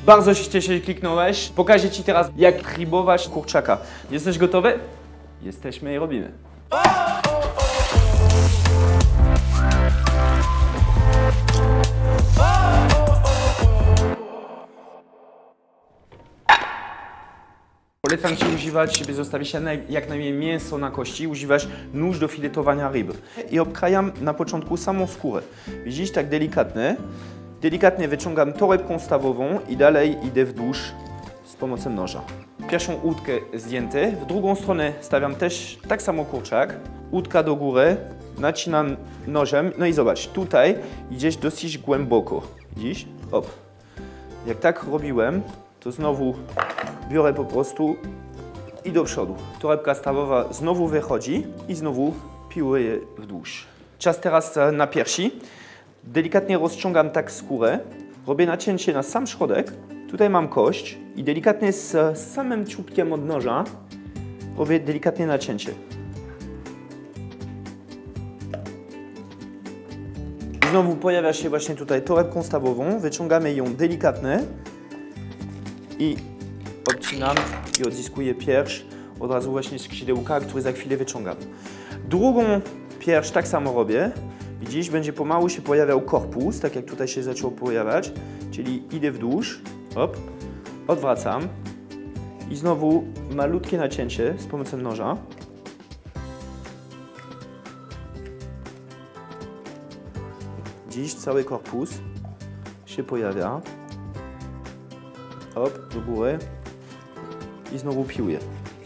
Bardzo się cieszę, że kliknąłeś. Pokażę Ci teraz, jak tribować kurczaka. Jesteś gotowy? Jesteśmy i robimy. Polecam Ci używać, żeby zostawić jak najmniej mięso na kości, używasz nóż do filetowania ryb. I obkrajam na początku samą skórę. Widzisz, tak delikatnie. Delikatnie wyciągam torebką stawową i dalej idę wzdłuż z pomocą noża. Pierwszą łódkę zdjęte, w drugą stronę stawiam też tak samo kurczak. Łódka do góry, nacinam nożem, no i zobacz, tutaj idziesz dosyć głęboko. Widzisz? Op. Jak tak robiłem, to znowu biorę po prostu i do przodu. Torebka stawowa znowu wychodzi i znowu piłuję wzdłuż. Czas teraz na piersi. Delikatnie rozciągam tak skórę, robię nacięcie na sam środek. Tutaj mam kość i delikatnie z samym czubkiem od noża robię delikatnie nacięcie. Znowu pojawia się właśnie tutaj torebką stawową, wyciągamy ją delikatnie i odcinam i odzyskuję pierś od razu właśnie skrzydełka, który za chwilę wyciągam. Drugą pierś tak samo robię. Widzisz, będzie pomału się pojawiał korpus, tak jak tutaj się zaczął pojawiać, czyli idę wzdłuż, hop, odwracam i znowu malutkie nacięcie z pomocą noża. Widzisz, cały korpus się pojawia, hop, do góry i znowu piłuję.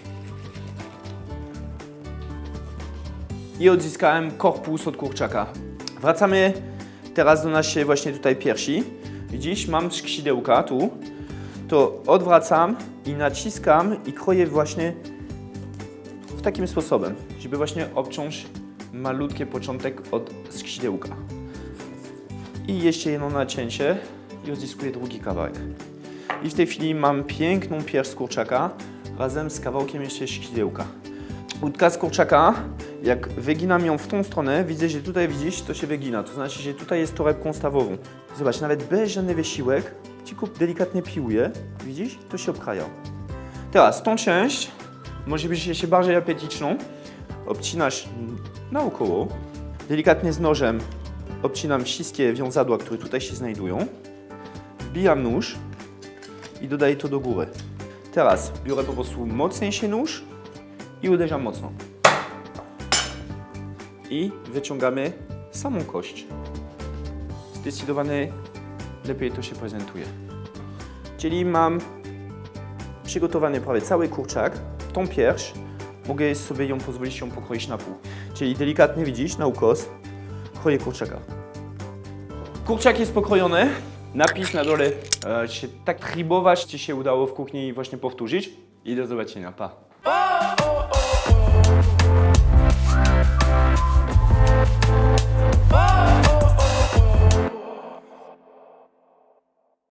I odzyskałem korpus od kurczaka. Wracamy teraz do naszej właśnie tutaj piersi. Widzisz, mam skrzydełka tu. To odwracam i naciskam i kroję właśnie w takim sposobem, żeby właśnie obciąć malutki początek od skrzydełka. I jeszcze jedno nacięcie i odzyskuję drugi kawałek. I w tej chwili mam piękną pierś z kurczaka razem z kawałkiem jeszcze skrzydełka. Łódka z kurczaka, jak wyginam ją w tą stronę, widzę, że tutaj widzisz, to się wygina. To znaczy, że tutaj jest torebką stawową. Zobacz, nawet bez żadnych wysiłek, tylko delikatnie piłuję. Widzisz? To się obkraja. Teraz tą część może być jeszcze bardziej apetyczną. Obcinasz naokoło. Delikatnie z nożem obcinam wszystkie wiązadła, które tutaj się znajdują. Wbijam nóż i dodaję to do góry. Teraz biorę po prostu mocniejszy nóż i uderzam mocno. I wyciągamy samą kość. Zdecydowanie lepiej to się prezentuje. Czyli mam przygotowany prawie cały kurczak, tą pierś. Mogę sobie ją pozwolić ją pokroić na pół. Czyli delikatnie widzisz, na ukos, kroję kurczaka. Kurczak jest pokrojony. Napis na dole, czy tak tribować Ci się udało w kuchni właśnie powtórzyć. I do zobaczenia, pa!